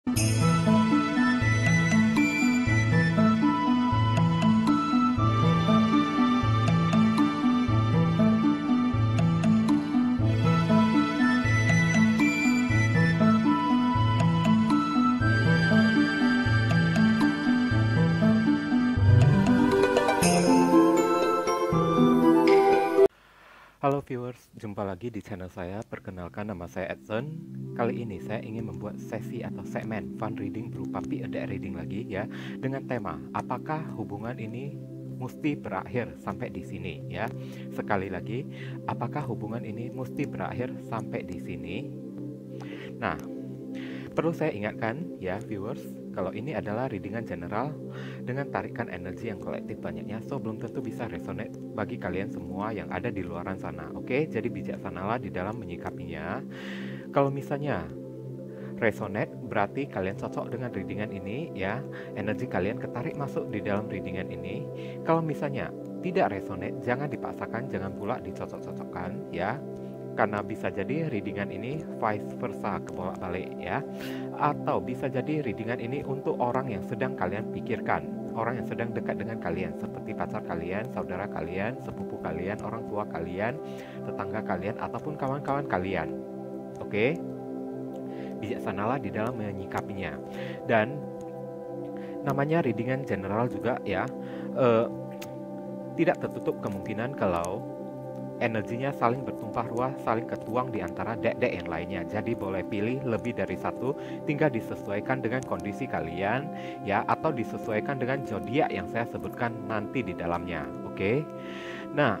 Halo viewers, jumpa lagi di channel saya. Perkenalkan, nama saya Edson. Kali ini saya ingin membuat sesi atau segmen fun reading berupa P.A.D reading lagi ya, dengan tema apakah hubungan ini mesti berakhir sampai di sini ya. Sekali lagi, apakah hubungan ini mesti berakhir sampai di sini? Nah, perlu saya ingatkan ya viewers, kalau ini adalah readingan general dengan tarikan energi yang kolektif banyaknya, so belum tentu bisa resonate bagi kalian semua yang ada di luaran sana. Oke, jadi bijaksanalah di dalam menyikapinya. Kalau misalnya resonate, berarti kalian cocok dengan readingan ini ya, energi kalian ketarik masuk di dalam readingan ini. Kalau misalnya tidak resonate, jangan dipaksakan, jangan pula dicocok-cocokkan ya, karena bisa jadi readingan ini vice versa, kebolak-balik ya. Atau bisa jadi readingan ini untuk orang yang sedang kalian pikirkan, orang yang sedang dekat dengan kalian, seperti pacar kalian, saudara kalian, sepupu kalian, orang tua kalian, tetangga kalian, ataupun kawan-kawan kalian. Oke, bijaksanalah di dalam menyikapinya. Dan namanya readingan general juga ya, tidak tertutup kemungkinan kalau energinya saling bertumpah ruah, saling ketuang di antara deck-deck yang lainnya. Jadi boleh pilih lebih dari satu, tinggal disesuaikan dengan kondisi kalian ya, atau disesuaikan dengan zodiak yang saya sebutkan nanti di dalamnya. Oke. Nah,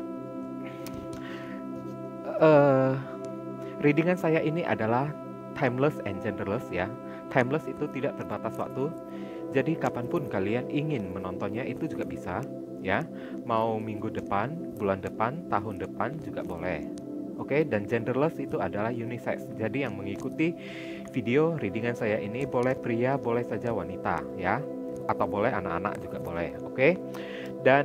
readingan saya ini adalah timeless and genderless ya. Timeless itu tidak terbatas waktu. Jadi kapanpun kalian ingin menontonnya itu juga bisa ya. Mau minggu depan, bulan depan, tahun depan juga boleh. Oke, dan genderless itu adalah unisex. Jadi yang mengikuti video readingan saya ini boleh pria, boleh saja wanita ya. Atau boleh anak-anak juga boleh. Oke. Dan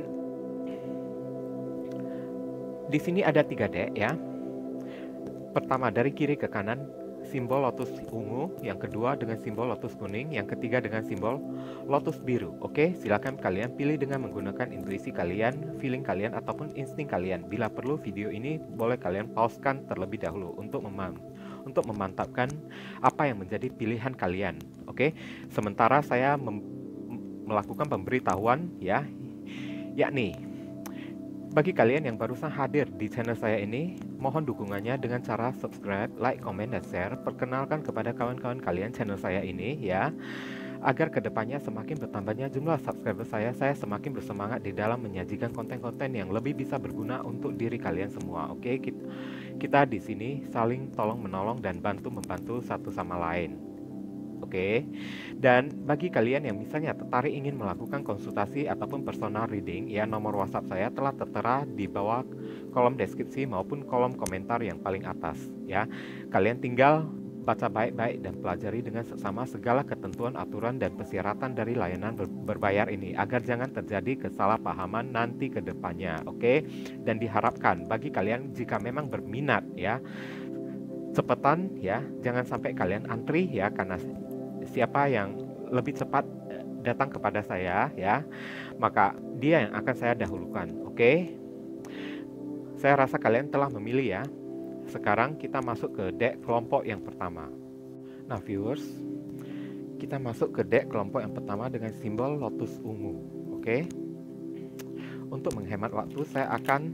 di sini ada 3 deck ya. Pertama dari kiri ke kanan simbol lotus ungu, yang kedua dengan simbol lotus kuning, yang ketiga dengan simbol lotus biru. Oke, silakan kalian pilih dengan menggunakan intuisi kalian, feeling kalian, ataupun insting kalian. Bila perlu video ini boleh kalian pausekan terlebih dahulu untuk memantapkan apa yang menjadi pilihan kalian. Oke, sementara saya melakukan pemberitahuan ya, yakni bagi kalian yang barusan hadir di channel saya ini, mohon dukungannya dengan cara subscribe, like, comment, dan share. Perkenalkan kepada kawan-kawan kalian channel saya ini ya, agar kedepannya semakin bertambahnya jumlah subscriber saya semakin bersemangat di dalam menyajikan konten-konten yang lebih bisa berguna untuk diri kalian semua. Oke, kita di sini saling tolong menolong dan bantu membantu satu sama lain. Oke, dan bagi kalian yang misalnya tertarik ingin melakukan konsultasi ataupun personal reading ya, nomor WhatsApp saya telah tertera di bawah kolom deskripsi maupun kolom komentar yang paling atas ya. Kalian tinggal baca baik-baik dan pelajari dengan seksama segala ketentuan, aturan, dan persyaratan dari layanan berbayar ini agar jangan terjadi kesalahpahaman nanti ke depannya. Oke, dan diharapkan bagi kalian jika memang berminat ya, cepetan ya, jangan sampai kalian antri ya, karena siapa yang lebih cepat datang kepada saya ya, maka dia yang akan saya dahulukan. Oke, saya rasa kalian telah memilih ya. Sekarang kita masuk ke deck kelompok yang pertama. Nah viewers, kita masuk ke deck kelompok yang pertama dengan simbol lotus ungu. Oke, untuk menghemat waktu saya akan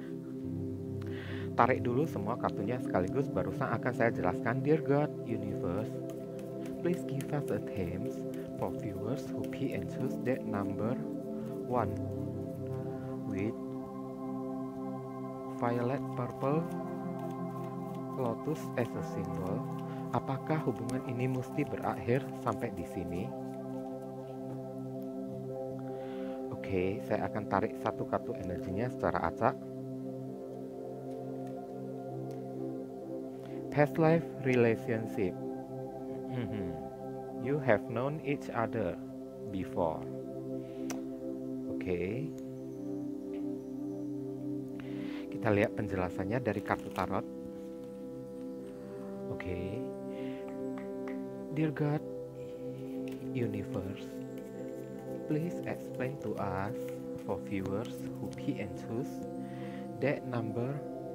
tarik dulu semua kartunya sekaligus, barusan akan saya jelaskan. Dear God, Universe, please give us a themes for viewers who pick and choose that number 1 with violet purple lotus as a symbol. Apakah hubungan ini mesti berakhir sampai di sini? Oke, saya akan tarik satu kartu energinya secara acak. Past life relationship. You have known each other before. Oke. Kita lihat penjelasannya dari kartu tarot. Oke. Dear God, universe, please explain to us, for viewers who pick and choose that number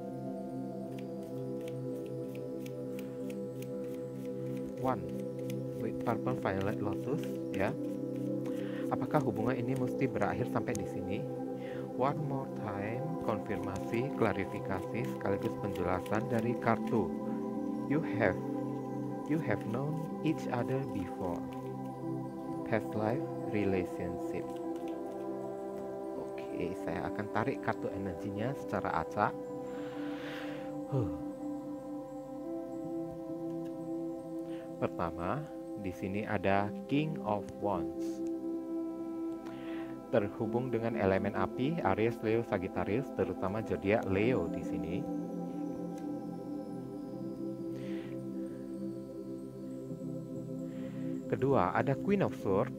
one with purple violet lotus, ya. Apakah hubungan ini mesti berakhir sampai di sini? One more time, konfirmasi, klarifikasi, sekaligus penjelasan dari kartu. You have known each other before. Past life relationship. Oke, saya akan tarik kartu energinya secara acak. Pertama, di sini ada King of Wands. Terhubung dengan elemen api, Aries, Leo, Sagittarius, terutama zodiak Leo di sini. Kedua, ada Queen of Swords.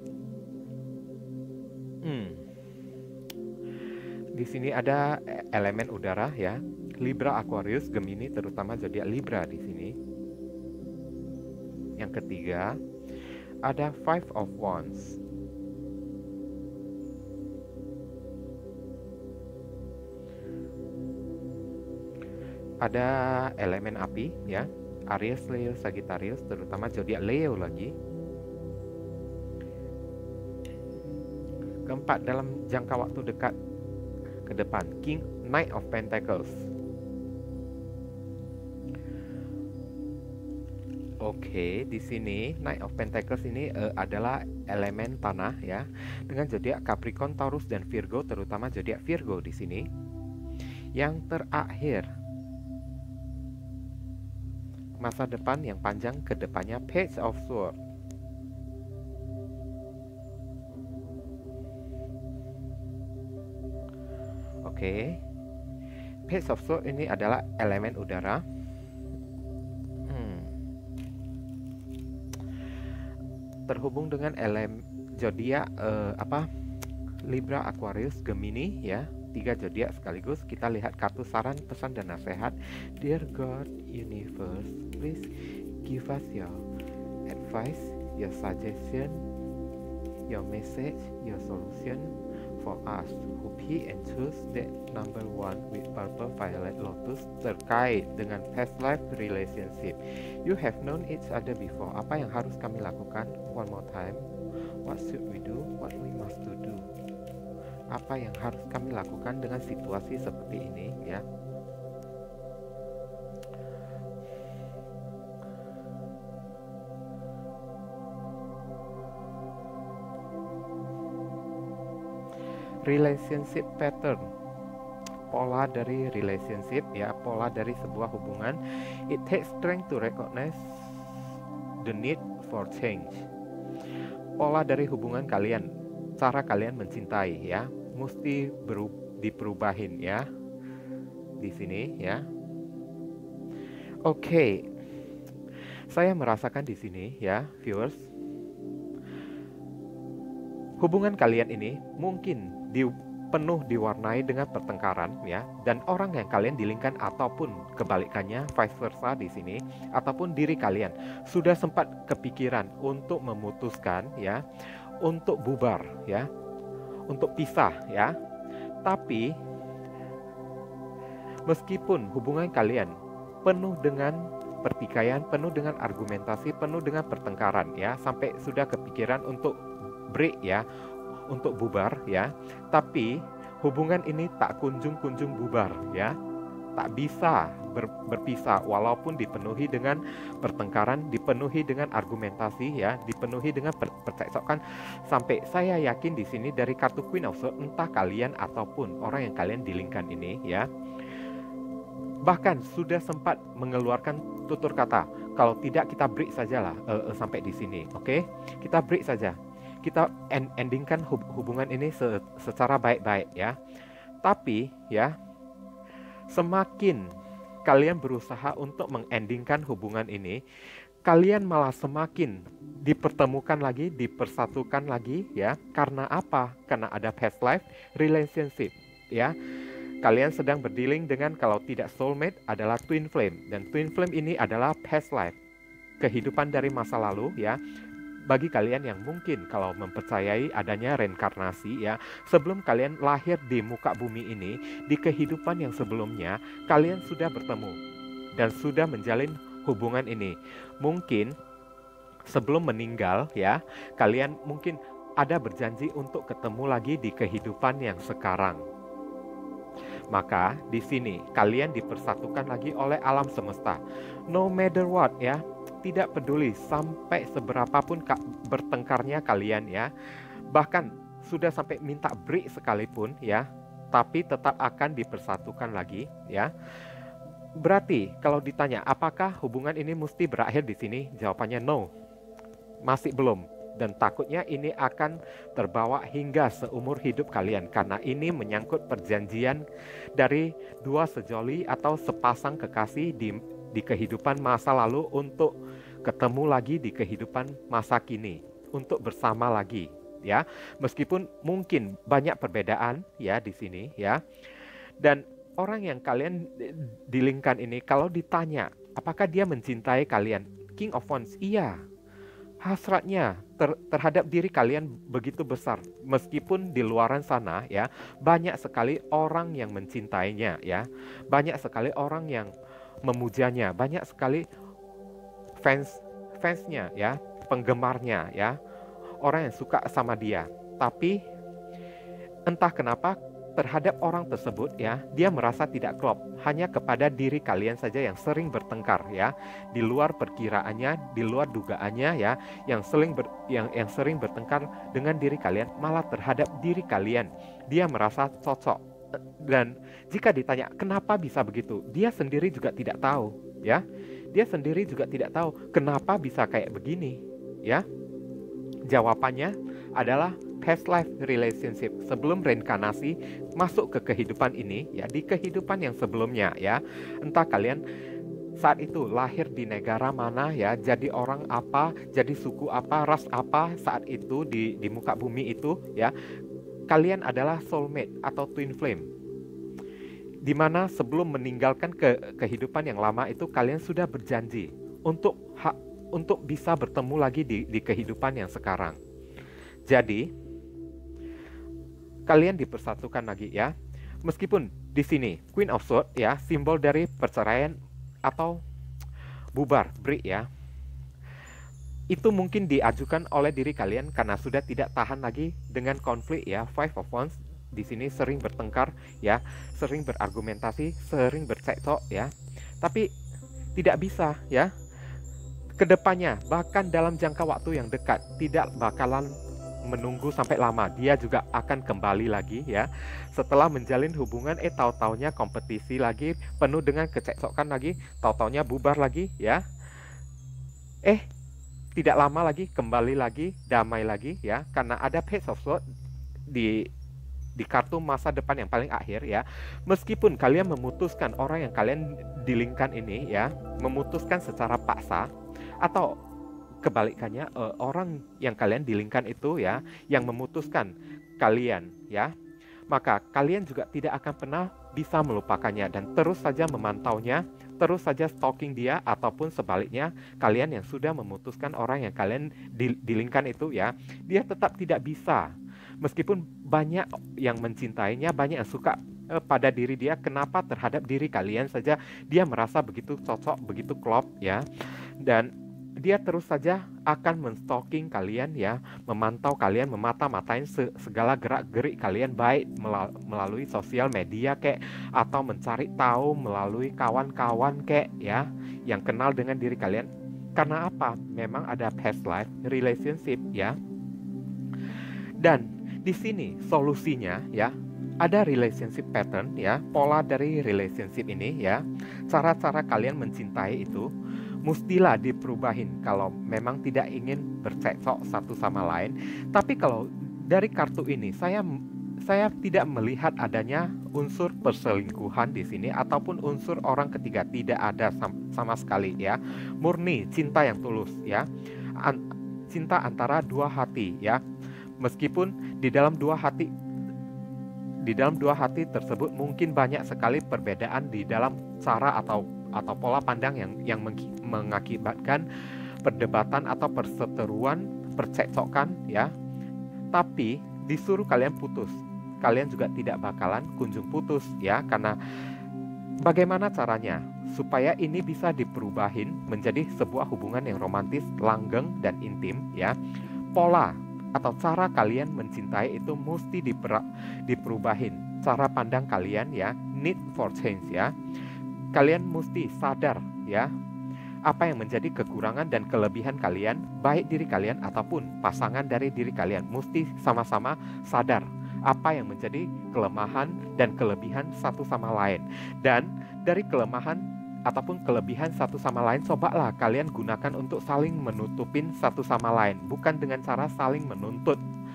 Di sini ada elemen udara, ya. Libra, Aquarius, Gemini, terutama zodiak Libra di sini. Yang ketiga, ada Five of Wands. Ada elemen api, ya. Aries, Leo, Sagittarius, terutama zodiak Leo lagi. Keempat, dalam jangka waktu dekat ke depan, Knight of Pentacles. Oke, di sini Knight of Pentacles ini adalah elemen tanah, ya, dengan zodiak Capricorn, Taurus, dan Virgo, terutama zodiak Virgo di sini. Yang terakhir, masa depan yang panjang ke depannya, Page of Swords. Oke, Page of Swords ini adalah elemen udara. Terhubung dengan elemen zodiak Libra, Aquarius, Gemini, ya. 3 zodiak sekaligus. Kita lihat kartu saran, pesan, dan nasihat. Dear God, Universe, please give us your advice, your suggestion, your message, your solution for us who pick and choose that number one with purple violet lotus terkait dengan past life relationship. You have known each other before. Apa yang harus kami lakukan? One more time. What should we do? What we must to do? Apa yang harus kami lakukan dengan situasi seperti ini, ya. Relationship pattern, pola dari relationship, ya, pola dari sebuah hubungan. It takes strength to recognize the need for change. Pola dari hubungan kalian, cara kalian mencintai, ya, mesti diperubahin, ya, di sini, ya. Oke, saya merasakan di sini, ya, viewers, hubungan kalian ini mungkin penuh diwarnai dengan pertengkaran, ya, dan orang yang kalian dilingkan ataupun kebalikannya, vice versa di sini, ataupun diri kalian sudah sempat kepikiran untuk memutuskan, ya, untuk bubar, ya, untuk pisah, ya. Tapi meskipun hubungan kalian penuh dengan pertikaian, penuh dengan argumentasi, penuh dengan pertengkaran, ya, sampai sudah kepikiran untuk break, ya, untuk bubar, ya, tapi hubungan ini tak kunjung bubar, ya, tak bisa berpisah walaupun dipenuhi dengan pertengkaran, dipenuhi dengan argumentasi, ya, dipenuhi dengan percekcokan. Sampai saya yakin di sini dari kartu Queen of Swords, entah kalian ataupun orang yang kalian dilingkan ini, ya, bahkan sudah sempat mengeluarkan tutur kata, kalau tidak kita break sajalah sampai di sini, oke? Kita break saja. Kita endingkan hubungan ini secara baik-baik, ya. Tapi, ya, semakin kalian berusaha untuk mengendingkan hubungan ini, kalian malah semakin dipertemukan lagi, dipersatukan lagi, ya. Karena apa? Karena ada past life relationship, ya. Kalian sedang berdealing dengan, kalau tidak soulmate, adalah twin flame, dan twin flame ini adalah past life, kehidupan dari masa lalu, ya. bagi kalian yang mungkin kalau mempercayai adanya reinkarnasi ya, sebelum kalian lahir di muka bumi ini, di kehidupan yang sebelumnya kalian sudah bertemu dan sudah menjalin hubungan ini. Mungkin sebelum meninggal ya, kalian mungkin ada berjanji untuk ketemu lagi di kehidupan yang sekarang. Maka di sini kalian dipersatukan lagi oleh alam semesta. No matter what ya, tidak peduli sampai seberapapun bertengkarnya kalian ya. Bahkan sudah sampai minta break sekalipun ya, tapi tetap akan dipersatukan lagi ya. Berarti kalau ditanya apakah hubungan ini mesti berakhir di sini? Jawabannya no. Masih belum. Dan takutnya ini akan terbawa hingga seumur hidup kalian, karena ini menyangkut perjanjian dari dua sejoli atau sepasang kekasih di kehidupan masa lalu untuk ketemu lagi di kehidupan masa kini, untuk bersama lagi ya. Meskipun mungkin banyak perbedaan ya di sini ya. Dan orang yang kalian dilingkan ini kalau ditanya apakah dia mencintai kalian, King of Wands, iya. Hasratnya terhadap diri kalian begitu besar, meskipun di luaran sana ya banyak sekali orang yang mencintainya ya, banyak sekali orang yang memujanya, banyak sekali fansnya ya, penggemarnya ya, orang yang suka sama dia. Tapi entah kenapa terhadap orang tersebut ya, dia merasa tidak klop, hanya kepada diri kalian saja yang sering bertengkar ya, di luar perkiraannya, di luar dugaannya ya, yang sering bertengkar dengan diri kalian, malah terhadap diri kalian dia merasa cocok. Dan jika ditanya kenapa bisa begitu, dia sendiri juga tidak tahu ya, dia sendiri juga tidak tahu kenapa bisa kayak begini ya. Jawabannya adalah past life relationship, sebelum reinkarnasi masuk ke kehidupan ini ya, di kehidupan yang sebelumnya ya, entah kalian saat itu lahir di negara mana ya, jadi orang apa, jadi suku apa, ras apa saat itu di muka bumi itu ya, kalian adalah soulmate atau twin flame, dimana sebelum meninggalkan kehidupan yang lama itu kalian sudah berjanji untuk bisa bertemu lagi di kehidupan yang sekarang. Jadi kalian dipersatukan lagi ya. Meskipun di sini Queen of Swords ya, simbol dari perceraian atau bubar, break ya. Itu mungkin diajukan oleh diri kalian karena sudah tidak tahan lagi dengan konflik ya. Five of Wands di sini sering bertengkar ya, sering berargumentasi, sering bercekcok ya. Tapi tidak bisa ya. Kedepannya bahkan dalam jangka waktu yang dekat tidak bakalan menunggu sampai lama, dia juga akan kembali lagi ya. Setelah menjalin hubungan tahu-taunya kompetisi lagi, penuh dengan kecekcokan lagi, tahu-taunya bubar lagi ya. Tidak lama lagi kembali lagi, damai lagi ya, karena ada Page of Swords di kartu masa depan yang paling akhir ya. Meskipun kalian memutuskan orang yang kalian dilingkan ini ya, memutuskan secara paksa, atau kebalikannya orang yang kalian dilingkan itu ya yang memutuskan kalian ya, maka kalian juga tidak akan pernah bisa melupakannya dan terus saja memantaunya, terus saja stalking dia, ataupun sebaliknya kalian yang sudah memutuskan orang yang kalian dilingkan itu ya, dia tetap tidak bisa, meskipun banyak yang mencintainya, banyak yang suka pada diri dia, kenapa terhadap diri kalian saja dia merasa begitu cocok, begitu klop ya, dan dia terus saja akan menstalking kalian ya, memantau kalian, memata-matain segala gerak-gerik kalian, baik melalui sosial media kek, atau mencari tahu melalui kawan-kawan kek ya, yang kenal dengan diri kalian. Karena apa? Memang ada past life relationship ya. Dan di sini solusinya ya, ada relationship pattern ya, pola dari relationship ini ya, cara-cara kalian mencintai itu mustilah diperubahin kalau memang tidak ingin bercekcok satu sama lain. Tapi kalau dari kartu ini saya tidak melihat adanya unsur perselingkuhan di sini ataupun unsur orang ketiga, tidak ada sama sekali ya. Murni cinta yang tulus ya. Cinta antara dua hati ya. Meskipun di dalam dua hati tersebut mungkin banyak sekali perbedaan di dalam cara atau pola pandang yang mengakibatkan perdebatan atau perseteruan, percekcokan ya, tapi disuruh kalian putus, kalian juga tidak bakalan kunjung putus ya. Karena bagaimana caranya supaya ini bisa diperubahin menjadi sebuah hubungan yang romantis, langgeng dan intim ya? Pola atau cara kalian mencintai itu mesti diperubahin. Cara pandang kalian ya, need for change ya. Kalian mesti sadar ya, apa yang menjadi kekurangan dan kelebihan kalian, baik diri kalian ataupun pasangan dari diri kalian. Mesti sama-sama sadar apa yang menjadi kelemahan dan kelebihan satu sama lain. Dan dari kelemahan ataupun kelebihan satu sama lain, cobalah kalian gunakan untuk saling menutupin satu sama lain. Bukan dengan cara saling menuntut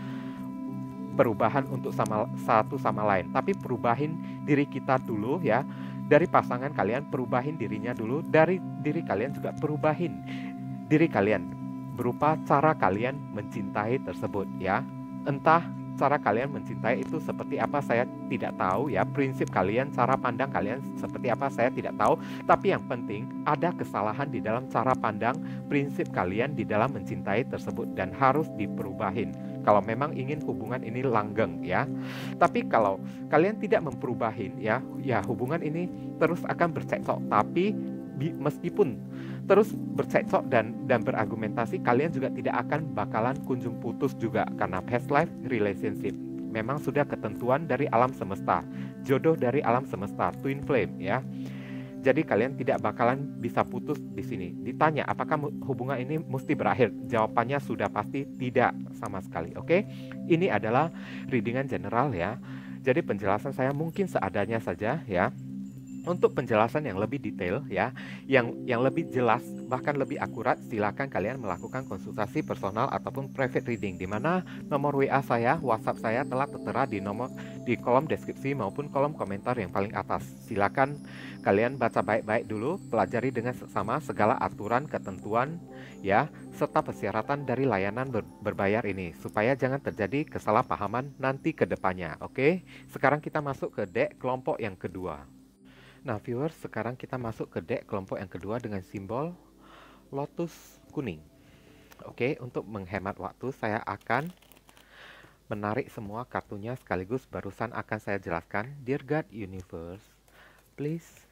perubahan untuk satu sama lain, tapi perubahin diri kita dulu ya. Dari pasangan kalian, perubahin dirinya dulu. Dari diri kalian juga perubahin diri kalian berupa cara kalian mencintai tersebut ya. Entah cara kalian mencintai itu seperti apa, saya tidak tahu ya. Prinsip kalian, cara pandang kalian seperti apa, saya tidak tahu. Tapi yang penting ada kesalahan di dalam cara pandang, prinsip kalian di dalam mencintai tersebut, dan harus diperubahin kalau memang ingin hubungan ini langgeng ya. Tapi kalau kalian tidak memperubahin ya, hubungan ini terus akan bercekcok. Tapi meskipun terus bercekcok dan berargumentasi, kalian juga tidak akan bakalan kunjung putus juga. Karena past life relationship memang sudah ketentuan dari alam semesta, jodoh dari alam semesta, twin flame ya. Jadi kalian tidak bakalan bisa putus di sini. Ditanya apakah hubungan ini mesti berakhir? Jawabannya sudah pasti tidak sama sekali. Oke? Ini adalah readingan general ya. Jadi penjelasan saya mungkin seadanya saja ya. Untuk penjelasan yang lebih detail ya, yang lebih jelas bahkan lebih akurat, silakan kalian melakukan konsultasi personal ataupun private reading, di mana nomor WA saya, WhatsApp saya telah tertera di kolom deskripsi maupun kolom komentar yang paling atas. Silakan kalian baca baik-baik dulu, pelajari dengan seksama segala aturan, ketentuan ya, serta persyaratan dari layanan berbayar ini, supaya jangan terjadi kesalahpahaman nanti ke depannya. Oke? Sekarang kita masuk ke deck kelompok yang kedua. Nah viewers, sekarang kita masuk ke deck kelompok yang kedua dengan simbol lotus kuning. Oke, untuk menghemat waktu saya akan menarik semua kartunya sekaligus, barusan akan saya jelaskan. Dear God Universe, please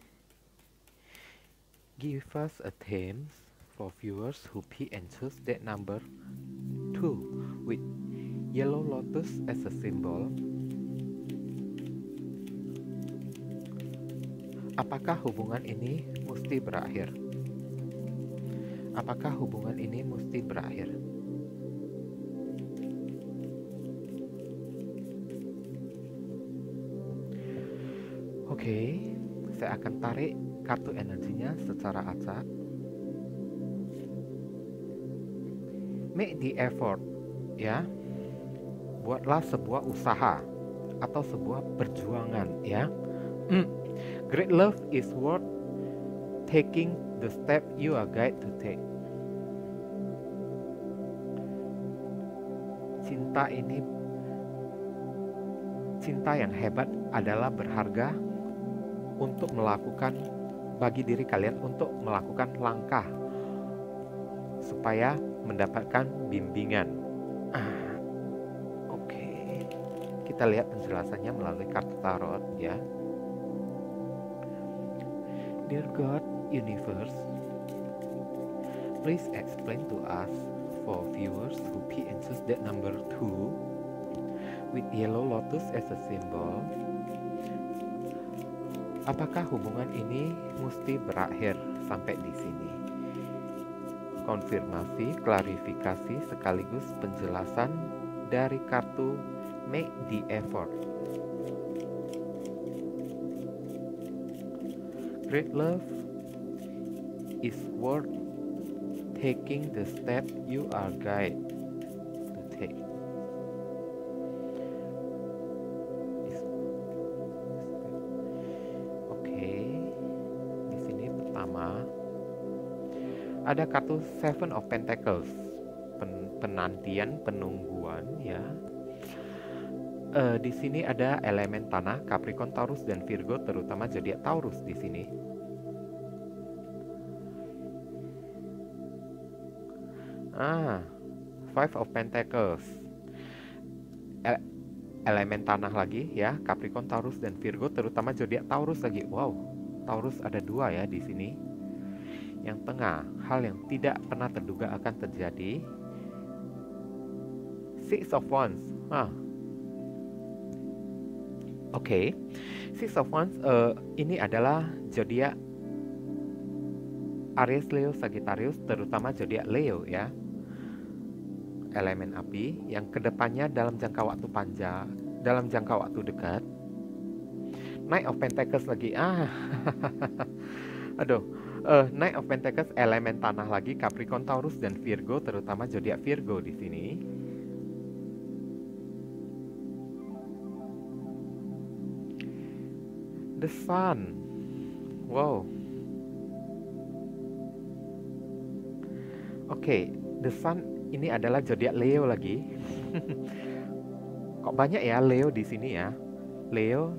give us a theme for viewers who pick and choose deck number 2 with yellow lotus as a symbol. Apakah hubungan ini mesti berakhir? Apakah hubungan ini mesti berakhir? Oke, saya akan tarik kartu energinya secara acak. Make the effort, ya. Buatlah sebuah usaha atau sebuah perjuangan, ya. Great love is worth taking the step you are guided to take. Cinta yang hebat adalah berharga untuk melakukan, bagi diri kalian untuk melakukan langkah supaya mendapatkan bimbingan. Oke. Kita lihat penjelasannya melalui kartu tarot ya. Dear God Universe, please explain to us, for viewers who pick and choose that number 2 with yellow lotus as a symbol, apakah hubungan ini mesti berakhir sampai di sini? Konfirmasi, klarifikasi sekaligus penjelasan dari kartu Make the Effort. Great love is worth taking the step you are guided to take. Oke, di sini pertama ada kartu Seven of Pentacles, penantian, penungguan ya. Di sini ada elemen tanah, Capricorn, Taurus, dan Virgo, terutama zodiak Taurus di sini. Five of Pentacles, elemen tanah lagi ya, Capricorn, Taurus dan Virgo, terutama zodiak Taurus lagi. Wow, Taurus ada 2 ya di sini. Yang tengah, hal yang tidak pernah terduga akan terjadi. Six of Wands. Oke. Six of Wands ini adalah zodiak Aries, Leo, Sagittarius, terutama zodiak Leo ya. Elemen api yang kedepannya dalam jangka waktu panjang, dalam jangka waktu dekat. Knight of Pentacles lagi. Aduh. Knight of Pentacles, elemen tanah lagi, Capricorn, Taurus dan Virgo, terutama zodiak Virgo di sini. The Sun. Wow. Oke, The Sun ini adalah zodiak Leo lagi. Kok banyak ya Leo di sini ya? Leo,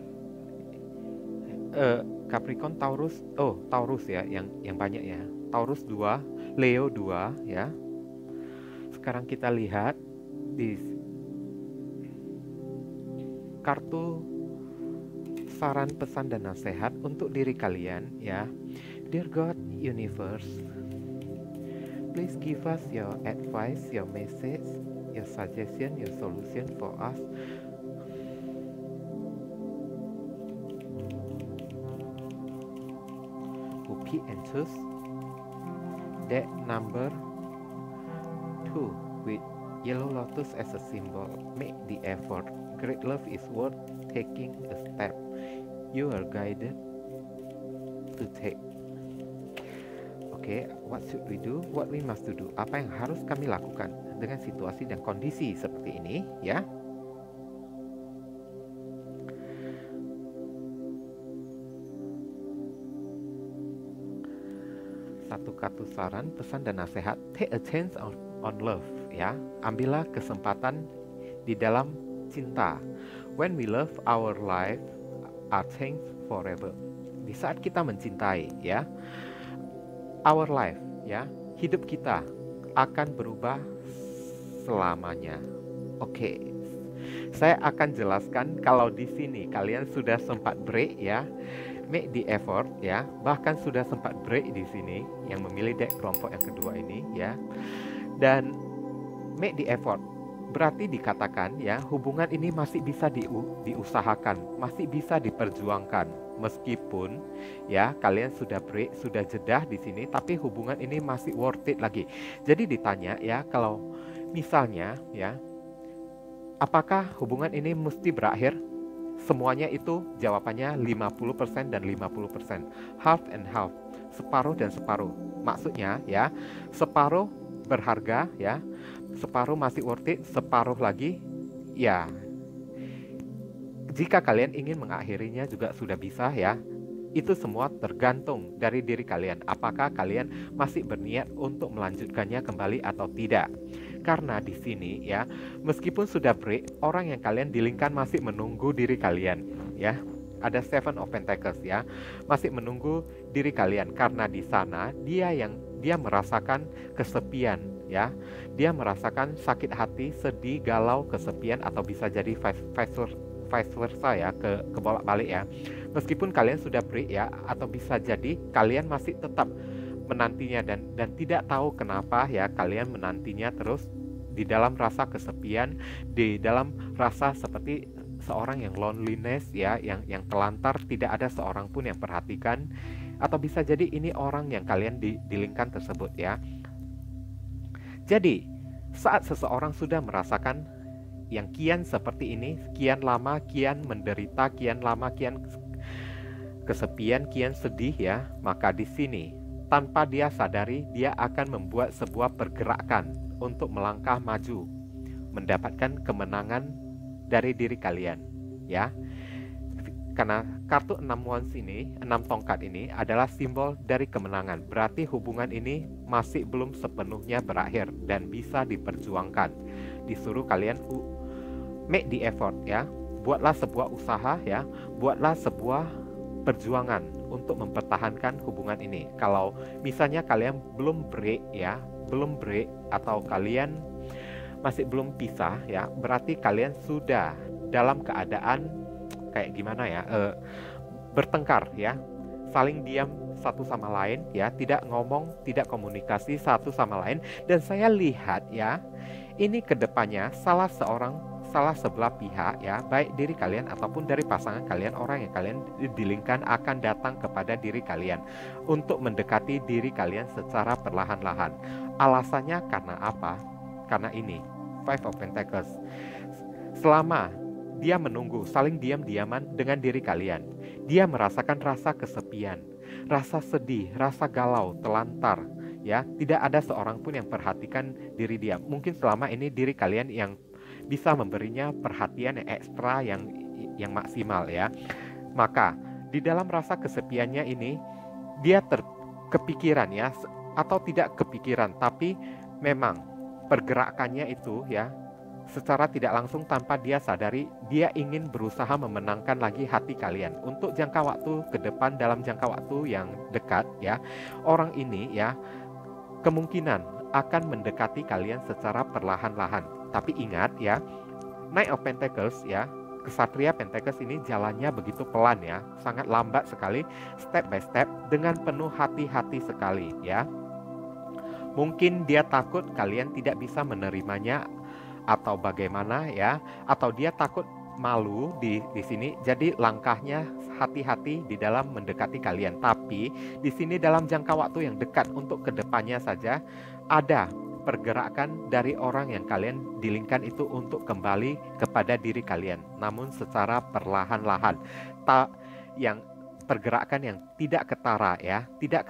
Capricorn, Taurus. Oh, Taurus ya yang banyak ya. Taurus 2, Leo 2 ya. Sekarang kita lihat di kartu saran, pesan dan nasihat untuk diri kalian ya. Dear God, Universe, please give us your advice, your message, your suggestion, your solution for us. Who pick and choose deck number 2 with yellow lotus as a symbol. Make the effort. Great love is worth taking a step. You are guided to take. Oke, what should we do? What we must do? Apa yang harus kami lakukan dengan situasi dan kondisi seperti ini, ya? Satu kartu saran, pesan dan nasihat. Take a chance on love, ya. Ambillah kesempatan di dalam cinta. When we love, our life are changed forever. Di saat kita mencintai, ya. Our life, ya, hidup kita akan berubah selamanya. Oke, saya akan jelaskan kalau di sini kalian sudah sempat break ya, make the effort ya, bahkan sudah sempat break di sini yang memilih deck kelompok yang kedua ini ya, dan make the effort berarti dikatakan ya hubungan ini masih bisa diusahakan, masih bisa diperjuangkan. Meskipun ya kalian sudah break, sudah jedah di sini, tapi hubungan ini masih worth it lagi. Jadi ditanya ya, kalau misalnya ya, apakah hubungan ini mesti berakhir? Semuanya itu jawabannya 50% dan 50%. Half and half, separuh dan separuh. Maksudnya ya, separuh berharga ya, separuh masih worth it, separuh lagi ya. Jika kalian ingin mengakhirinya juga sudah bisa ya. Itu semua tergantung dari diri kalian. Apakah kalian masih berniat untuk melanjutkannya kembali atau tidak? Karena di sini ya, meskipun sudah break, orang yang kalian dealingkan masih menunggu diri kalian ya. Ada Seven of Pentacles ya, masih menunggu diri kalian karena di sana dia merasakan kesepian ya. Dia merasakan sakit hati, sedih, galau, kesepian, atau bisa jadi vice versa ya, ke bolak-balik ya. Meskipun kalian sudah break ya, atau bisa jadi kalian masih tetap menantinya dan tidak tahu kenapa ya kalian menantinya terus di dalam rasa kesepian, di dalam rasa seperti seorang yang loneliness ya, yang telantar, tidak ada seorang pun yang perhatikan, atau bisa jadi ini orang yang kalian dilingkan tersebut ya. Jadi saat seseorang sudah merasakan yang kian seperti ini, kian lama, kian menderita, kian lama, kian kesepian, kian sedih ya, maka di sini tanpa dia sadari dia akan membuat sebuah pergerakan untuk melangkah maju, mendapatkan kemenangan dari diri kalian ya. Karena kartu 6 wands ini, 6 tongkat ini adalah simbol dari kemenangan. Berarti hubungan ini masih belum sepenuhnya berakhir dan bisa diperjuangkan. Disuruh kalian make the effort ya. Buatlah sebuah usaha ya, buatlah sebuah perjuangan untuk mempertahankan hubungan ini. Kalau misalnya kalian belum break ya, belum break, atau kalian masih belum pisah ya, berarti kalian sudah dalam keadaan kayak gimana ya, bertengkar ya, saling diam satu sama lain ya, tidak ngomong, tidak komunikasi satu sama lain. Dan saya lihat ya, ini kedepannya salah sebelah pihak ya, baik diri kalian ataupun dari pasangan kalian, orang yang kalian dilingkan akan datang kepada diri kalian untuk mendekati diri kalian secara perlahan-lahan. Alasannya karena apa? Karena ini Five of Pentacles. Selama dia menunggu, saling diam-diaman dengan diri kalian, dia merasakan rasa kesepian, rasa sedih, rasa galau, telantar ya. Tidak ada seorang pun yang perhatikan diri dia. Mungkin selama ini diri kalian yang bisa memberinya perhatian yang ekstra, yang maksimal ya. Maka di dalam rasa kesepiannya ini dia kepikiran ya, atau tidak kepikiran, tapi memang pergerakannya itu ya, secara tidak langsung tanpa dia sadari, dia ingin berusaha memenangkan lagi hati kalian untuk jangka waktu ke depan. Dalam jangka waktu yang dekat ya, orang ini ya kemungkinan akan mendekati kalian secara perlahan-lahan. Tapi ingat ya, Knight of Pentacles ya, Kesatria Pentacles ini jalannya begitu pelan ya, sangat lambat sekali, step by step, dengan penuh hati-hati sekali ya. Mungkin dia takut kalian tidak bisa menerimanya atau bagaimana ya, atau dia takut malu di sini. Jadi langkahnya hati-hati di dalam mendekati kalian. Tapi di sini dalam jangka waktu yang dekat untuk kedepannya saja ada pergerakan dari orang yang kalian dilingkan itu untuk kembali kepada diri kalian, namun secara perlahan-lahan. Yang pergerakan yang tidak ketara ya,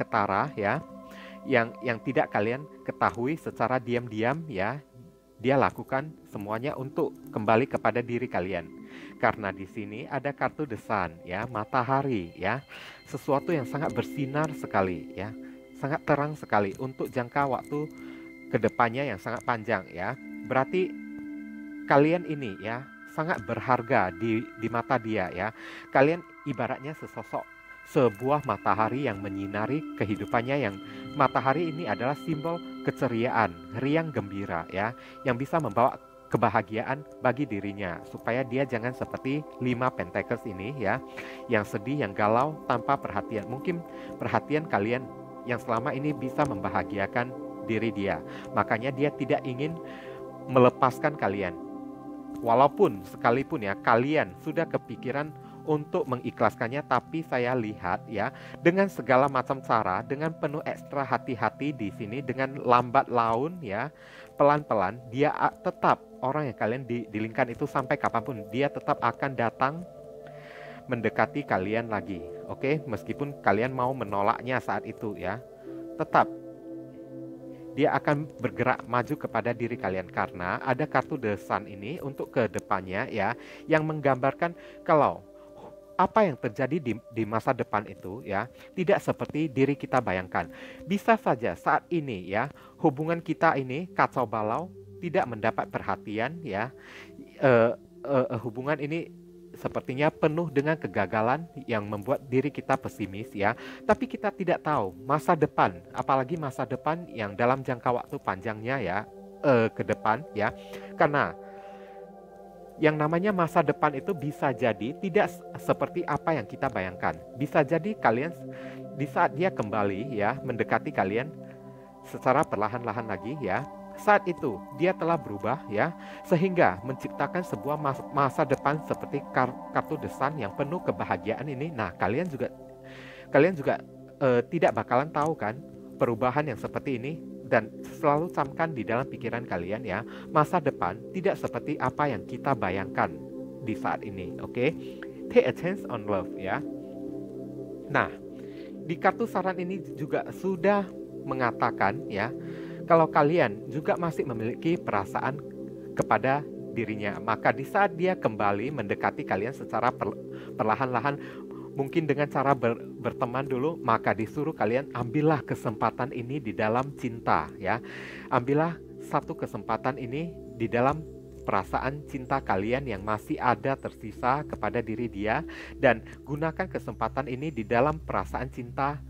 yang tidak kalian ketahui secara diam-diam ya. Dia lakukan semuanya untuk kembali kepada diri kalian. Karena di sini ada kartu The Sun ya, matahari ya. Sesuatu yang sangat bersinar sekali ya, sangat terang sekali untuk jangka waktu kedepannya yang sangat panjang ya. Berarti kalian ini ya sangat berharga di mata dia ya. Kalian ibaratnya sebuah matahari yang menyinari kehidupannya, yang matahari ini adalah simbol keceriaan, riang gembira ya, yang bisa membawa kebahagiaan bagi dirinya, supaya dia jangan seperti 5 Pentacles ini ya, yang sedih, yang galau tanpa perhatian. Mungkin perhatian kalian yang selama ini bisa membahagiakan diri dia, makanya dia tidak ingin melepaskan kalian. Walaupun sekalipun ya kalian sudah kepikiran untuk mengikhlaskannya, tapi saya lihat ya, dengan segala macam cara, dengan penuh ekstra hati-hati di sini, dengan lambat laun ya, pelan-pelan, dia tetap, orang yang kalian dilingkan itu sampai kapanpun, dia tetap akan datang mendekati kalian lagi. Oke, meskipun kalian mau menolaknya saat itu ya, tetap dia akan bergerak maju kepada diri kalian, karena ada kartu The Sun ini untuk ke depannya ya, yang menggambarkan kalau apa yang terjadi di masa depan itu ya tidak seperti diri kita bayangkan. Bisa saja saat ini ya hubungan kita ini kacau balau, tidak mendapat perhatian ya, hubungan ini sepertinya penuh dengan kegagalan yang membuat diri kita pesimis ya. Tapi kita tidak tahu masa depan, apalagi masa depan yang dalam jangka waktu panjangnya ya, ke depan ya. Karena yang namanya masa depan itu bisa jadi tidak seperti apa yang kita bayangkan. Bisa jadi kalian di saat dia kembali ya mendekati kalian secara perlahan-lahan lagi ya, saat itu dia telah berubah ya, sehingga menciptakan sebuah masa depan seperti kartu The Sun yang penuh kebahagiaan ini. Nah, kalian juga tidak bakalan tahu kan perubahan yang seperti ini. Dan selalu camkan di dalam pikiran kalian ya, masa depan tidak seperti apa yang kita bayangkan di saat ini. Oke? Take a chance on love ya. Nah, di kartu saran ini juga sudah mengatakan ya, kalau kalian juga masih memiliki perasaan kepada dirinya, maka di saat dia kembali mendekati kalian secara perlahan-lahan, mungkin dengan cara berteman dulu, maka disuruh kalian ambillah kesempatan ini di dalam cinta ya. Ambillah satu kesempatan ini di dalam perasaan cinta kalian yang masih ada tersisa kepada diri dia, dan gunakan kesempatan ini di dalam perasaan cinta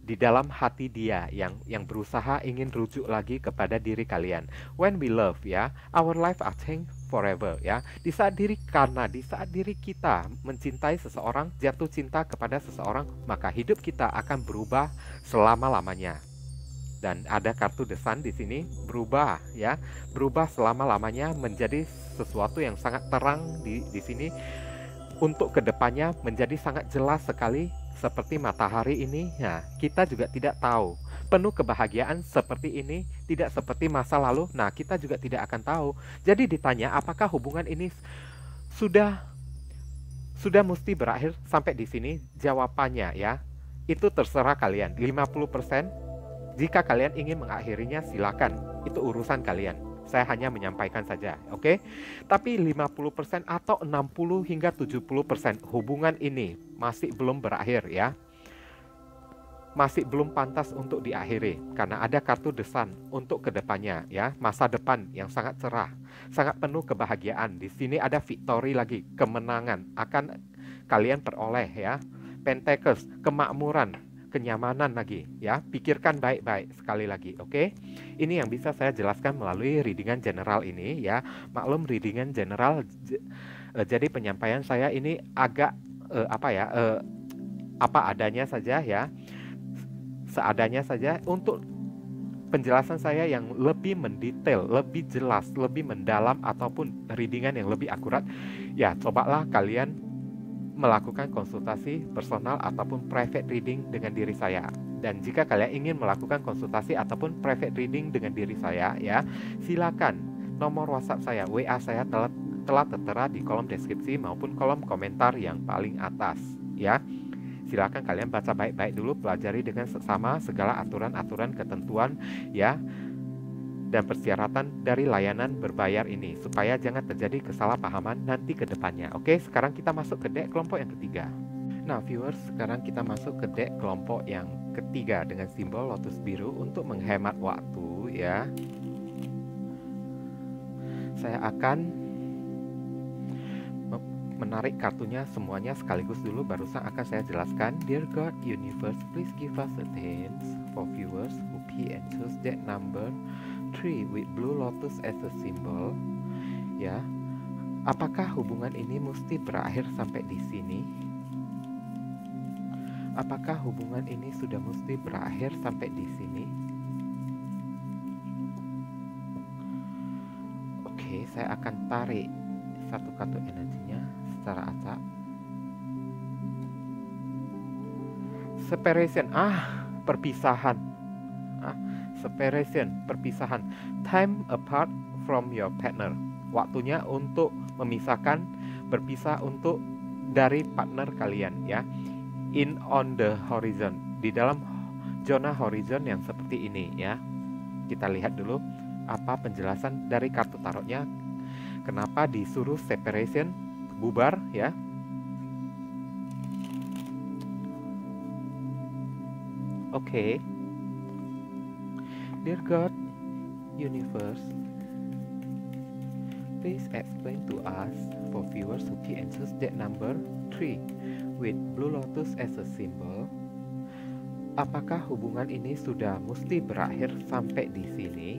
di dalam hati dia yang berusaha ingin rujuk lagi kepada diri kalian. When we love, ya, our life are changed forever, ya. Di saat diri kita mencintai seseorang, jatuh cinta kepada seseorang, maka hidup kita akan berubah selama-lamanya. Dan ada kartu The Sun di sini, berubah, ya, berubah selama-lamanya menjadi sesuatu yang sangat terang di sini. Untuk kedepannya menjadi sangat jelas sekali seperti matahari ini. Nah, kita juga tidak tahu. Penuh kebahagiaan seperti ini, tidak seperti masa lalu. Nah, kita juga tidak akan tahu. Jadi ditanya apakah hubungan ini sudah mesti berakhir sampai di sini? Jawabannya, ya, itu terserah kalian. 50%, jika kalian ingin mengakhirinya silakan. Itu urusan kalian. Saya hanya menyampaikan saja, oke? Tapi 50% atau 60 hingga 70% hubungan ini masih belum berakhir, ya. Masih belum pantas untuk diakhiri karena ada kartu The Sun untuk kedepannya, ya. Masa depan yang sangat cerah, sangat penuh kebahagiaan. Di sini ada victory lagi, kemenangan akan kalian peroleh, ya. Pentacles, kemakmuran, kenyamanan lagi, ya. Pikirkan baik-baik sekali lagi, oke? Ini yang bisa saya jelaskan melalui readingan general ini, ya. Maklum readingan general, jadi penyampaian saya ini agak apa adanya saja, ya. Seadanya saja. Untuk penjelasan saya yang lebih mendetail, lebih jelas, lebih mendalam ataupun readingan yang lebih akurat, ya cobalah kalian melakukan konsultasi personal ataupun private reading dengan diri saya. Dan jika kalian ingin melakukan konsultasi ataupun private reading dengan diri saya, ya, silakan. Nomor WhatsApp saya, WA saya telah tertera di kolom deskripsi maupun kolom komentar yang paling atas, ya. Silakan kalian baca baik-baik dulu, pelajari dengan seksama segala aturan-aturan ketentuan, ya, dan persyaratan dari layanan berbayar ini supaya jangan terjadi kesalahpahaman nanti ke depannya. Oke, sekarang kita masuk ke deck kelompok yang ketiga. Nah, viewers, sekarang kita masuk ke deck kelompok yang ketiga dengan simbol lotus biru untuk menghemat waktu, ya. Saya akan menarik kartunya semuanya sekaligus dulu, barusan akan saya jelaskan. Dear God, Universe, please give us a hints for viewers who pick and choose deck number 3 with blue lotus as a symbol, ya. Apakah hubungan ini mesti berakhir sampai di sini? Apakah hubungan ini sudah mesti berakhir sampai di sini? Oke, saya akan tarik satu kartu energinya secara acak. Separation, perpisahan. Separation, perpisahan. Time apart from your partner. Waktunya untuk memisahkan, berpisah untuk dari partner kalian, ya. In on the horizon, di dalam zona horizon yang seperti ini, ya. Kita lihat dulu apa penjelasan dari kartu tarotnya. Kenapa disuruh separation, bubar, ya. Oke. Dear God, Universe, please explain to us for viewers who pick and choose deck number 3 with blue lotus as a symbol. Apakah hubungan ini sudah mesti berakhir sampai di sini?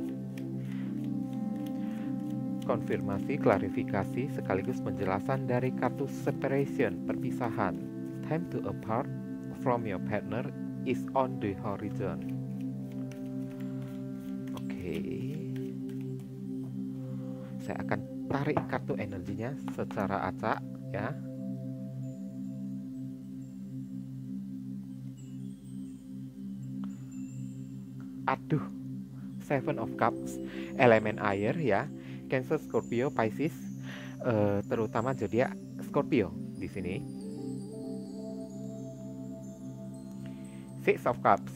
Konfirmasi, klarifikasi, sekaligus penjelasan dari kartu separation, perpisahan. Time to apart from your partner is on the horizon. Oke. Saya akan tarik kartu energinya secara acak, ya. Aduh, Seven of Cups, elemen air, ya. Cancer, Scorpio, Pisces, terutama zodiak Scorpio di sini. Six of Cups.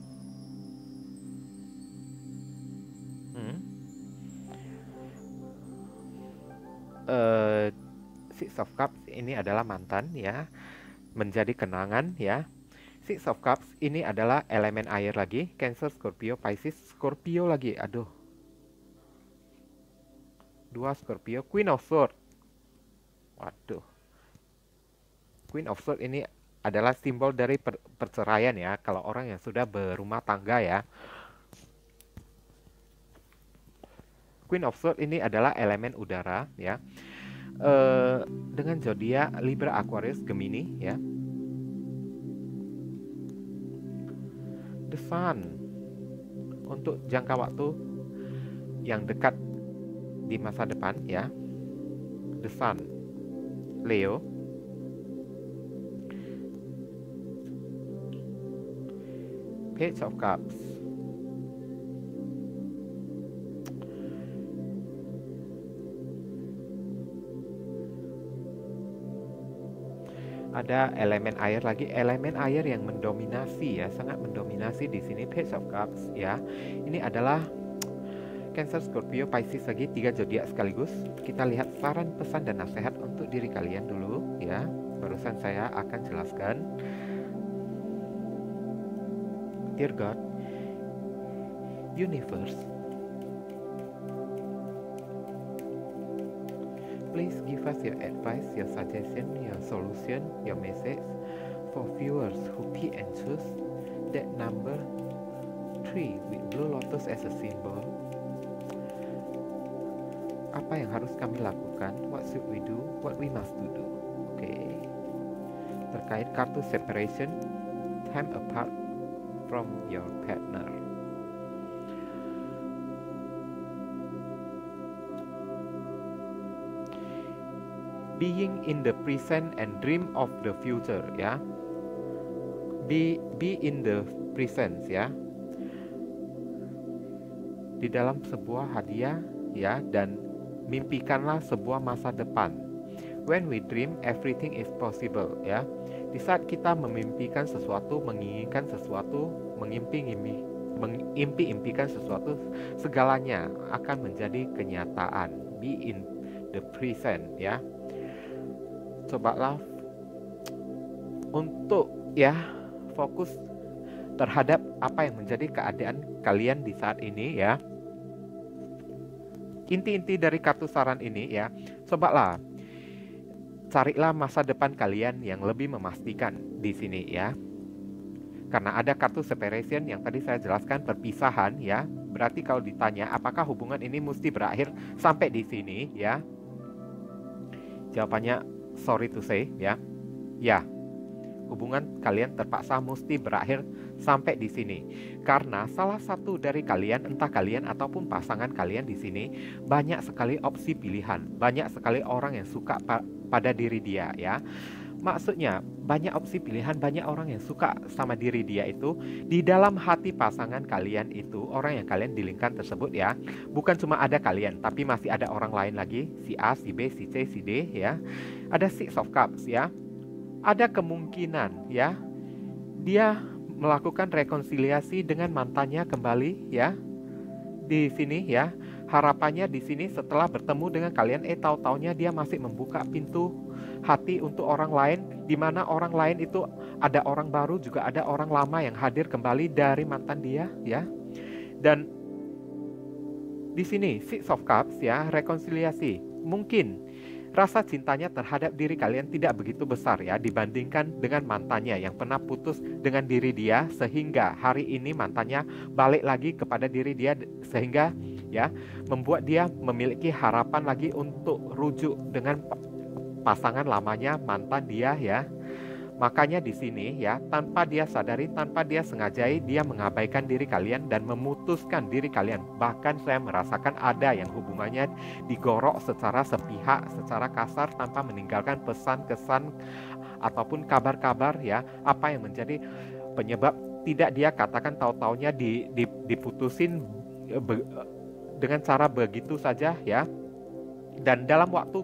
Six of Cups ini adalah mantan, ya, menjadi kenangan, ya. Six of Cups ini adalah elemen air lagi, Cancer, Scorpio, Pisces, Scorpio lagi. Aduh, dua Scorpio. Queen of Swords. Waduh, Queen of Swords ini adalah simbol dari perceraian ya, kalau orang yang sudah berumah tangga ya. Queen of Swords ini adalah elemen udara ya, dengan zodiak Libra, Aquarius, Gemini ya. The Sun untuk jangka waktu yang dekat di masa depan ya. The Sun, Leo. Page of Cups, ada elemen air lagi, elemen air yang mendominasi ya, sangat mendominasi di sini. Page of Cups ya. Ini adalah Cancer, Scorpio, Pisces lagi, 3 zodiak sekaligus. Kita lihat saran, pesan dan nasihat untuk diri kalian dulu ya. Barusan saya akan jelaskan. Dear God, Universe, please give us your advice, your suggestion, your solution, your message for viewers who pick and choose that number 3 with blue lotus as a symbol. Apa yang harus kami lakukan? What should we do? What we must do? Okay. Terkait kartu separation, time apart from your partner. Being in the present and dream of the future ya. Be in the present ya. Di dalam sebuah hadiah ya, dan mimpikanlah sebuah masa depan. When we dream, everything is possible ya. Di saat kita memimpikan sesuatu, menginginkan sesuatu, mengimpi-impikan sesuatu, segalanya akan menjadi kenyataan. Be in the present ya. Cobalah untuk ya fokus terhadap apa yang menjadi keadaan kalian di saat ini ya. Inti-inti dari kartu saran ini ya, cobalah carilah masa depan kalian yang lebih memastikan di sini ya. Karena ada kartu separation yang tadi saya jelaskan, perpisahan ya. Berarti kalau ditanya apakah hubungan ini mesti berakhir sampai di sini ya. Jawabannya sorry to say ya. Ya. Hubungan kalian terpaksa mesti berakhir sampai di sini. Karena salah satu dari kalian, entah kalian ataupun pasangan kalian di sini, banyak sekali opsi pilihan, banyak sekali orang yang suka pada diri dia ya. Maksudnya banyak opsi pilihan, banyak orang yang suka sama diri dia itu. Di dalam hati pasangan kalian itu, orang yang kalian dilingkan tersebut ya, bukan cuma ada kalian, tapi masih ada orang lain lagi, si A, si B, si C, si D ya. Ada Six of Cups ya. Ada kemungkinan ya, dia melakukan rekonsiliasi dengan mantannya kembali ya. Di sini ya, harapannya di sini setelah bertemu dengan kalian, tahu-taunya dia masih membuka pintu hati untuk orang lain, di mana orang lain itu ada orang baru, juga ada orang lama yang hadir kembali dari mantan dia ya. Dan di sini Six of Cups ya, rekonsiliasi. Mungkin rasa cintanya terhadap diri kalian tidak begitu besar ya, dibandingkan dengan mantannya yang pernah putus dengan diri dia, sehingga hari ini mantannya balik lagi kepada diri dia, sehingga ya membuat dia memiliki harapan lagi untuk rujuk dengan pasangan lamanya, mantan dia ya. Makanya di sini ya, tanpa dia sadari, tanpa dia sengajai, dia mengabaikan diri kalian dan memutuskan diri kalian. Bahkan saya merasakan ada yang hubungannya digorok secara sepihak, secara kasar, tanpa meninggalkan pesan, kesan, ataupun kabar-kabar ya. Apa yang menjadi penyebab tidak dia katakan, tahu-taunya diputusin dengan cara begitu saja ya. Dan dalam waktu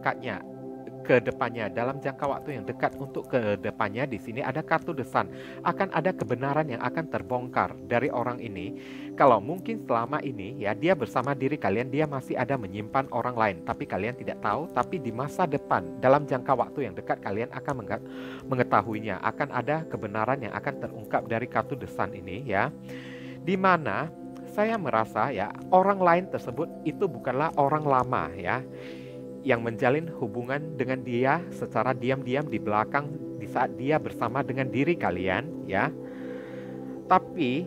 kedepannya, dalam jangka waktu yang dekat untuk kedepannya, di sini ada kartu The Sun. Akan ada kebenaran yang akan terbongkar dari orang ini. Kalau mungkin selama ini ya, dia bersama diri kalian, dia masih ada menyimpan orang lain, tapi kalian tidak tahu. Tapi di masa depan, dalam jangka waktu yang dekat, kalian akan mengetahuinya. Akan ada kebenaran yang akan terungkap dari kartu The Sun ini ya. Di mana saya merasa ya, orang lain tersebut itu bukanlah orang lama ya, yang menjalin hubungan dengan dia secara diam-diam di belakang di saat dia bersama dengan diri kalian, ya. Tapi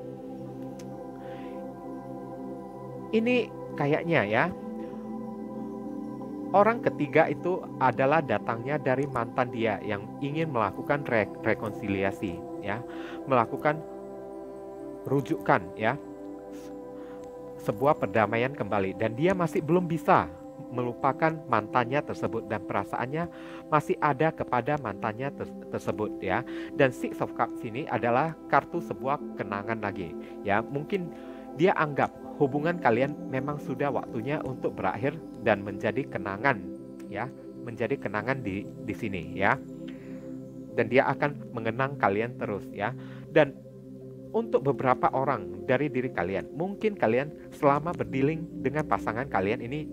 ini kayaknya ya, orang ketiga itu adalah datangnya dari mantan dia yang ingin melakukan rekonsiliasi, ya, melakukan rujukan, ya, sebuah perdamaian kembali, dan dia masih belum bisa melupakan mantannya tersebut dan perasaannya masih ada kepada mantannya tersebut, ya. Dan Six of Cups ini adalah kartu sebuah kenangan lagi, ya. Mungkin dia anggap hubungan kalian memang sudah waktunya untuk berakhir dan menjadi kenangan, ya, menjadi kenangan di sini, ya. Dan dia akan mengenang kalian terus, ya. Dan untuk beberapa orang dari diri kalian, mungkin kalian selama berdealing dengan pasangan kalian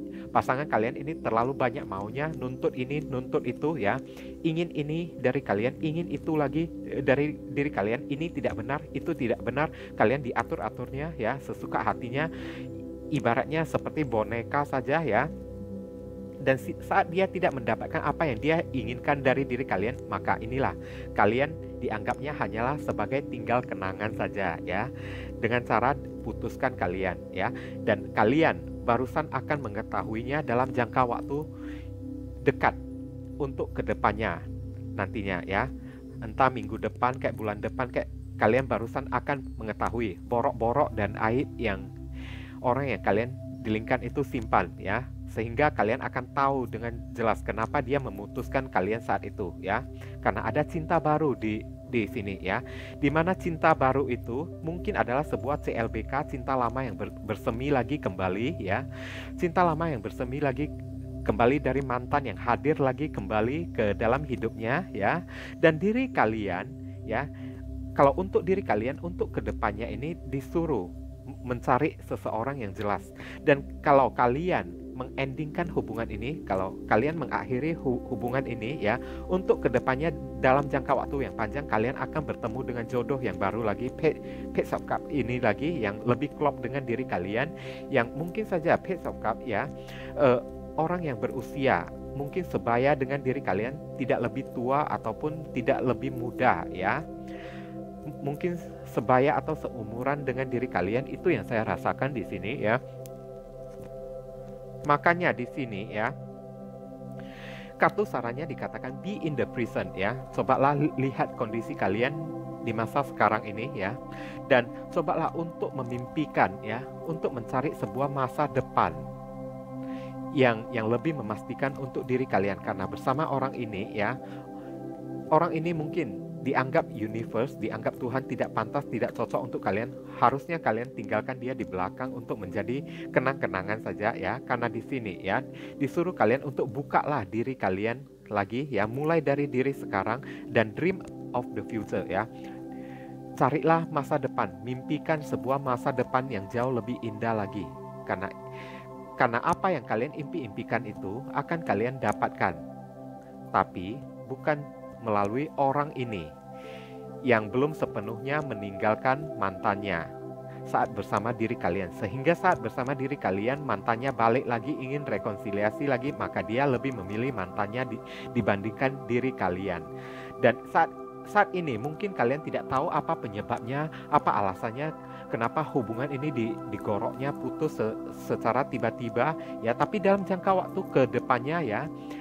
ini terlalu banyak maunya, nuntut ini, nuntut itu, ya. Ingin ini dari kalian, ingin itu lagi dari diri kalian. Ini tidak benar, itu tidak benar. Kalian diatur-aturnya, ya, sesuka hatinya. Ibaratnya seperti boneka saja, ya. Dan saat dia tidak mendapatkan apa yang dia inginkan dari diri kalian, maka inilah kalian dianggapnya hanyalah sebagai tinggal kenangan saja, ya. Dengan cara putuskan kalian, ya. Dan kalian barusan akan mengetahuinya dalam jangka waktu dekat untuk kedepannya nantinya, ya. Entah minggu depan, kayak bulan depan, kayak kalian barusan akan mengetahui borok-borok dan aib yang orang yang kalian dealingkan itu simpan, ya. Sehingga kalian akan tahu dengan jelas kenapa dia memutuskan kalian saat itu, ya. Karena ada cinta baru di sini, ya. Dimana cinta baru itu mungkin adalah sebuah CLBK, cinta lama yang bersemi lagi kembali, ya. Cinta lama yang bersemi lagi kembali dari mantan yang hadir lagi kembali ke dalam hidupnya, ya. Dan diri kalian, ya, kalau untuk diri kalian, untuk kedepannya ini disuruh mencari seseorang yang jelas. Dan kalau kalian mengendingkan hubungan ini, kalau kalian mengakhiri hubungan ini, ya, untuk kedepannya dalam jangka waktu yang panjang kalian akan bertemu dengan jodoh yang baru lagi, Page of Cups ini lagi yang lebih klop dengan diri kalian, yang mungkin saja Page of Cups, ya, orang yang berusia mungkin sebaya dengan diri kalian, tidak lebih tua ataupun tidak lebih muda, ya. Mungkin sebaya atau seumuran dengan diri kalian, itu yang saya rasakan di sini, ya. Makanya di sini, ya, kartu sarannya dikatakan be in the present, ya. Cobalah lihat kondisi kalian di masa sekarang ini, ya. Dan cobalah untuk memimpikan, ya, untuk mencari sebuah masa depan yang lebih memastikan untuk diri kalian. Karena bersama orang ini, ya, orang ini mungkin dianggap universe, dianggap Tuhan tidak pantas, tidak cocok untuk kalian. Harusnya kalian tinggalkan dia di belakang untuk menjadi kenang-kenangan saja, ya. Karena di sini, ya, disuruh kalian untuk bukalah diri kalian lagi, ya, mulai dari diri sekarang dan dream of the future, ya. Carilah masa depan, mimpikan sebuah masa depan yang jauh lebih indah lagi. Karena apa yang kalian impikan itu akan kalian dapatkan. Tapi bukan melalui orang ini yang belum sepenuhnya meninggalkan mantannya saat bersama diri kalian. Sehingga saat bersama diri kalian mantannya balik lagi ingin rekonsiliasi lagi, maka dia lebih memilih mantannya dibandingkan diri kalian. Dan saat ini mungkin kalian tidak tahu apa penyebabnya, apa alasannya, kenapa hubungan ini digoroknya putus secara tiba-tiba, ya. Tapi dalam jangka waktu ke depannya, ya,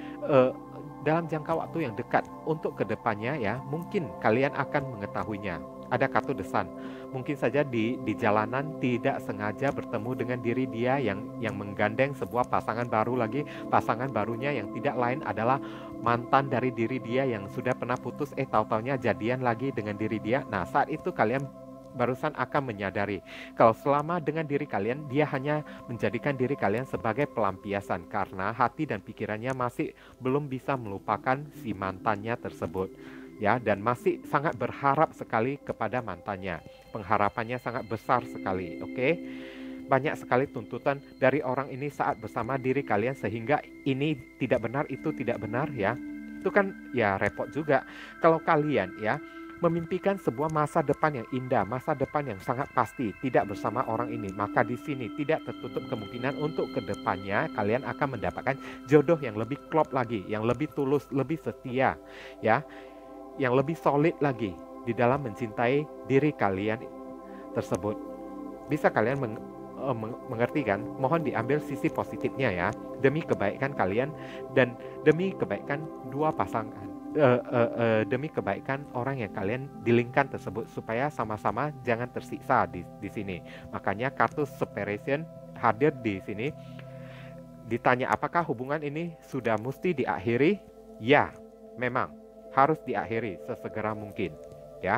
dalam jangka waktu yang dekat untuk kedepannya, ya, mungkin kalian akan mengetahuinya. Ada kartu The Sun. Mungkin saja di jalanan tidak sengaja bertemu dengan diri dia yang menggandeng sebuah pasangan baru lagi. Pasangan barunya yang tidak lain adalah mantan dari diri dia yang sudah pernah putus, tahu-taunya jadian lagi dengan diri dia. Nah, saat itu kalian barusan akan menyadari kalau selama dengan diri kalian, dia hanya menjadikan diri kalian sebagai pelampiasan karena hati dan pikirannya masih belum bisa melupakan si mantannya tersebut, ya. Dan masih sangat berharap sekali kepada mantannya. Pengharapannya sangat besar sekali, oke? Banyak sekali tuntutan dari orang ini saat bersama diri kalian, sehingga ini tidak benar, itu tidak benar, ya. Itu kan ya repot juga. Kalau kalian, ya, memimpikan sebuah masa depan yang indah, masa depan yang sangat pasti, tidak bersama orang ini. Maka di sini tidak tertutup kemungkinan untuk kedepannya kalian akan mendapatkan jodoh yang lebih klop lagi, yang lebih tulus, lebih setia, ya, yang lebih solid lagi di dalam mencintai diri kalian tersebut. Bisa kalian mengerti kan? Mohon diambil sisi positifnya ya, demi kebaikan kalian dan demi kebaikan dua pasangan. Demi kebaikan orang yang kalian dilingkan tersebut, supaya sama-sama jangan tersiksa di sini. Makanya kartu separation hadir di sini. Ditanya apakah hubungan ini sudah mesti diakhiri? Ya, memang harus diakhiri sesegera mungkin, ya.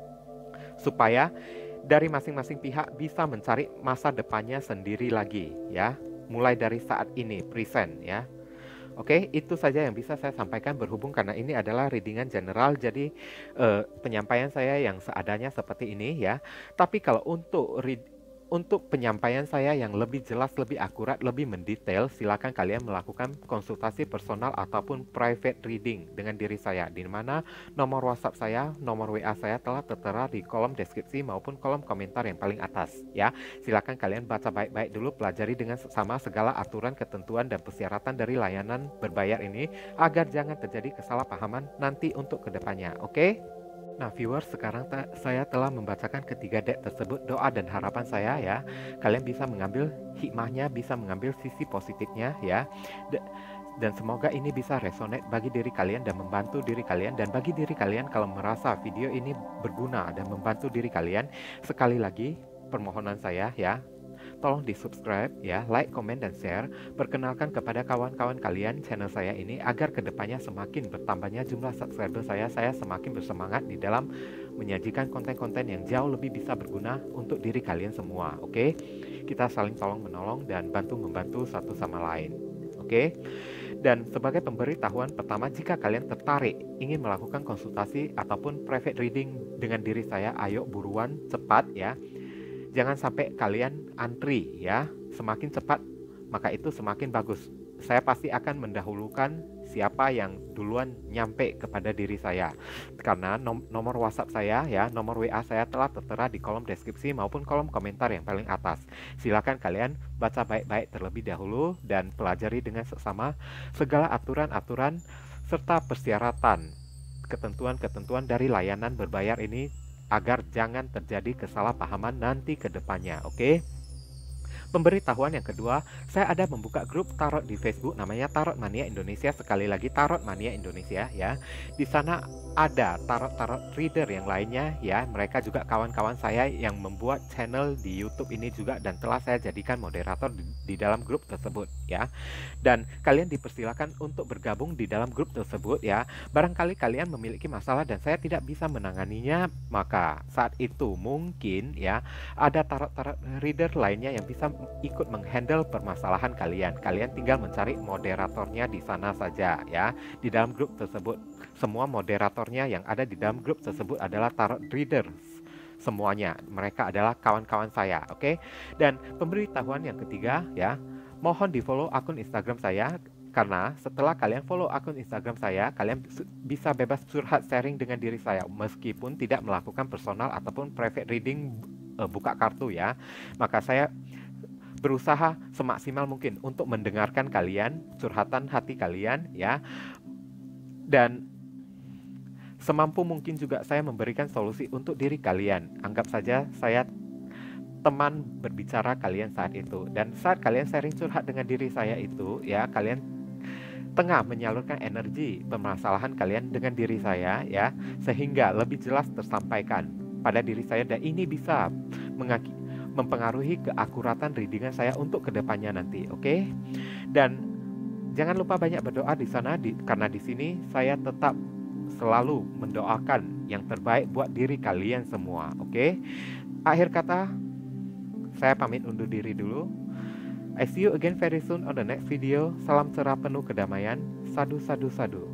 Supaya dari masing-masing pihak bisa mencari masa depannya sendiri lagi, ya. Mulai dari saat ini, present, ya. Oke, itu saja yang bisa saya sampaikan berhubung karena ini adalah readingan general, jadi penyampaian saya yang seadanya seperti ini ya. Tapi kalau untuk penyampaian saya yang lebih jelas, lebih akurat, lebih mendetail, silakan kalian melakukan konsultasi personal ataupun private reading dengan diri saya, di mana nomor WhatsApp saya, nomor WA saya telah tertera di kolom deskripsi maupun kolom komentar yang paling atas ya. Silakan kalian baca baik-baik dulu, pelajari dengan seksama segala aturan, ketentuan, dan persyaratan dari layanan berbayar ini agar jangan terjadi kesalahpahaman nanti untuk kedepannya, oke? Nah viewers, sekarang saya telah membacakan ketiga deck tersebut, doa dan harapan saya ya. Kalian bisa mengambil hikmahnya, bisa mengambil sisi positifnya ya. Dan semoga ini bisa resonate bagi diri kalian dan membantu diri kalian. Dan bagi diri kalian, kalau merasa video ini berguna dan membantu diri kalian, sekali lagi permohonan saya ya, tolong di subscribe ya, like, komen, dan share. Perkenalkan kepada kawan-kawan kalian channel saya ini agar kedepannya semakin bertambahnya jumlah subscriber saya semakin bersemangat di dalam menyajikan konten-konten yang jauh lebih bisa berguna untuk diri kalian semua. Oke, kita saling tolong menolong dan bantu-membantu satu sama lain. Oke. Dan sebagai pemberitahuan pertama, jika kalian tertarik ingin melakukan konsultasi ataupun private reading dengan diri saya, ayo buruan, cepat ya. Jangan sampai kalian antri ya. Semakin cepat maka itu semakin bagus. Saya pasti akan mendahulukan siapa yang duluan nyampe kepada diri saya. Karena nomor WhatsApp saya ya, nomor WA saya telah tertera di kolom deskripsi maupun kolom komentar yang paling atas. Silakan kalian baca baik-baik terlebih dahulu dan pelajari dengan seksama segala aturan-aturan serta persyaratan, ketentuan-ketentuan dari layanan berbayar ini agar jangan terjadi kesalahpahaman nanti ke depannya, oke? Pemberitahuan yang kedua, saya ada membuka grup tarot di Facebook namanya Tarot Mania Indonesia. Sekali lagi Tarot Mania Indonesia ya. Di sana ada tarot reader yang lainnya ya. Mereka juga kawan-kawan saya yang membuat channel di YouTube ini juga, dan telah saya jadikan moderator di dalam grup tersebut ya. Dan kalian dipersilakan untuk bergabung di dalam grup tersebut ya. Barangkali kalian memiliki masalah dan saya tidak bisa menanganinya, maka saat itu mungkin ya ada tarot reader lainnya yang bisa ikut menghandle permasalahan kalian. Kalian tinggal mencari moderatornya di sana saja ya. Di dalam grup tersebut, semua moderatornya yang ada di dalam grup tersebut adalah tarot readers. Semuanya mereka adalah kawan-kawan saya, oke? Dan pemberitahuan yang ketiga ya, mohon di follow akun Instagram saya. Karena setelah kalian follow akun Instagram saya, kalian bisa bebas curhat sharing dengan diri saya, meskipun tidak melakukan personal ataupun private reading buka kartu ya. Maka saya berusaha semaksimal mungkin untuk mendengarkan kalian, curhatan hati kalian ya. Dan semampu mungkin juga saya memberikan solusi untuk diri kalian. Anggap saja saya teman berbicara kalian saat itu. Dan saat kalian sharing curhat dengan diri saya itu ya, kalian tengah menyalurkan energi permasalahan kalian dengan diri saya ya, sehingga lebih jelas tersampaikan pada diri saya, dan ini bisa mempengaruhi keakuratan readingan saya untuk kedepannya nanti, oke? Dan jangan lupa banyak berdoa di sana, karena di sini saya tetap selalu mendoakan yang terbaik buat diri kalian semua, oke? Akhir kata, saya pamit undur diri dulu. I see you again very soon on the next video. Salam cerah penuh kedamaian. Sadu, sadu, sadu.